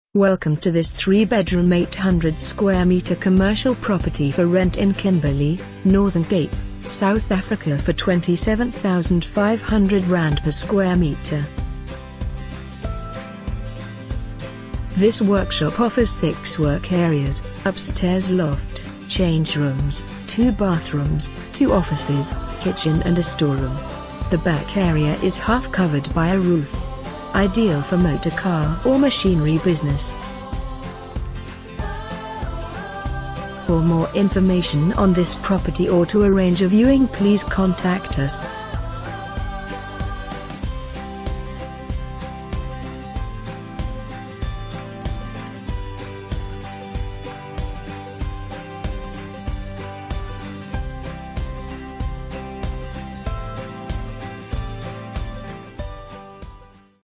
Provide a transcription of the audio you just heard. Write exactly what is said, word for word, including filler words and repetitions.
Welcome to this three bedroom eight hundred square meter commercial property for rent in Kimberley, Northern Cape, South Africa for twenty-seven thousand five hundred rand per square meter. This workshop offers six work areas, upstairs loft, change rooms, two bathrooms, two offices, kitchen and a storeroom. The back area is half covered by a roof. Ideal for motor car or machinery business. For more information on this property or to arrange a viewing, please contact us.